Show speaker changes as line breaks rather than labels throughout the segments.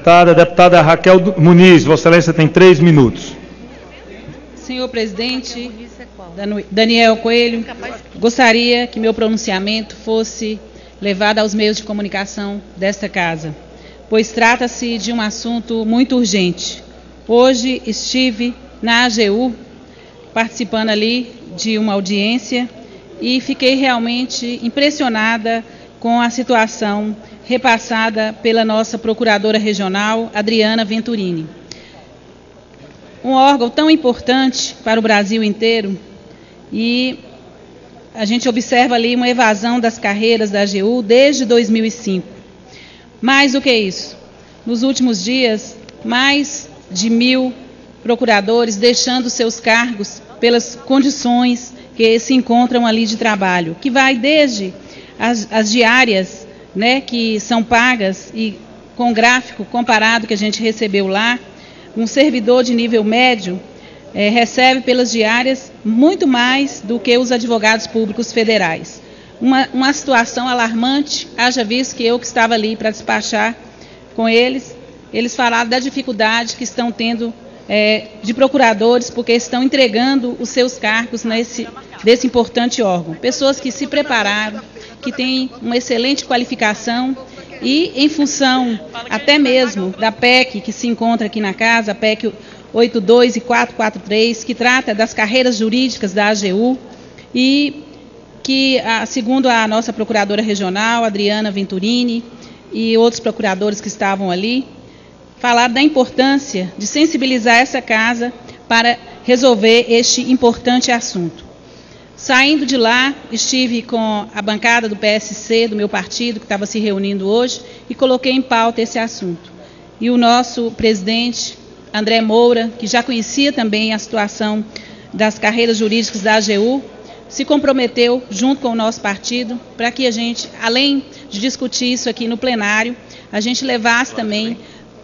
deputada. Deputada Raquel Muniz, Vossa Excelência tem 3 minutos.
Senhor presidente, Daniel Coelho, gostaria que meu pronunciamento fosse levado aos meios de comunicação desta casa, pois trata-se de um assunto muito urgente. Hoje estive na AGU, participando ali de uma audiência, e fiquei realmente impressionada com a situação repassada pela nossa procuradora regional, Adriana Venturini. Um órgão tão importante para o Brasil inteiro, e a gente observa ali uma evasão das carreiras da AGU desde 2005. Mais do que isso, nos últimos dias, mais de 1.000 procuradores deixando seus cargos pelas condições que se encontram ali de trabalho, que vai desde as diárias, né, que são pagas, e com o gráfico comparado que a gente recebeu lá, um servidor de nível médio recebe pelas diárias muito mais do que os advogados públicos federais. Uma situação alarmante, haja visto que eu que estava ali para despachar com eles falaram da dificuldade que estão tendo de procuradores, porque estão entregando os seus cargos desse importante órgão. Pessoas que se prepararam, que têm uma excelente qualificação, e em função até mesmo da PEC que se encontra aqui na casa, a PEC 82 e 443, que trata das carreiras jurídicas da AGU, e que, segundo a nossa procuradora regional, Adriana Venturini, e outros procuradores que estavam ali, falaram da importância de sensibilizar essa casa para resolver este importante assunto. Saindo de lá, estive com a bancada do PSC, do meu partido, que estava se reunindo hoje, e coloquei em pauta esse assunto. E o nosso presidente, André Moura, que já conhecia também a situação das carreiras jurídicas da AGU, se comprometeu, junto com o nosso partido, para que a gente, além de discutir isso aqui no plenário, a gente levasse também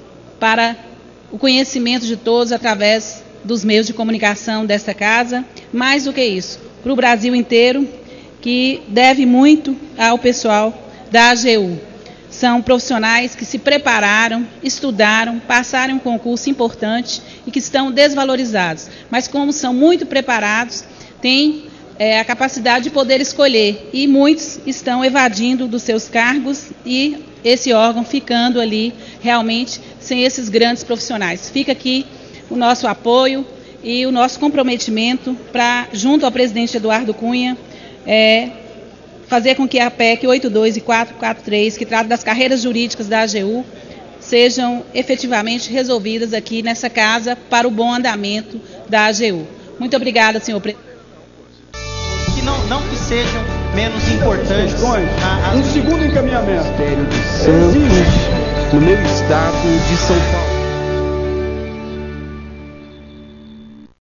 para o conhecimento de todos através dos meios de comunicação desta casa. Mais do que isso, para o Brasil inteiro, que deve muito ao pessoal da AGU. São profissionais que se prepararam, estudaram, passaram um concurso importante e que estão desvalorizados. Mas como são muito preparados, têm a capacidade de poder escolher, e muitos estão evadindo dos seus cargos, e esse órgão ficando ali realmente sem esses grandes profissionais. Fica aqui o nosso apoio e o nosso comprometimento para, junto ao presidente Eduardo Cunha, fazer com que a PEC 82 e 443, que trata das carreiras jurídicas da AGU, sejam efetivamente resolvidas aqui nessa casa para o bom andamento da AGU. Muito obrigada, senhor presidente.
Que não que sejam menos importantes.
Um segundo encaminhamento. Ministério de Santos, no meu estado de São Paulo.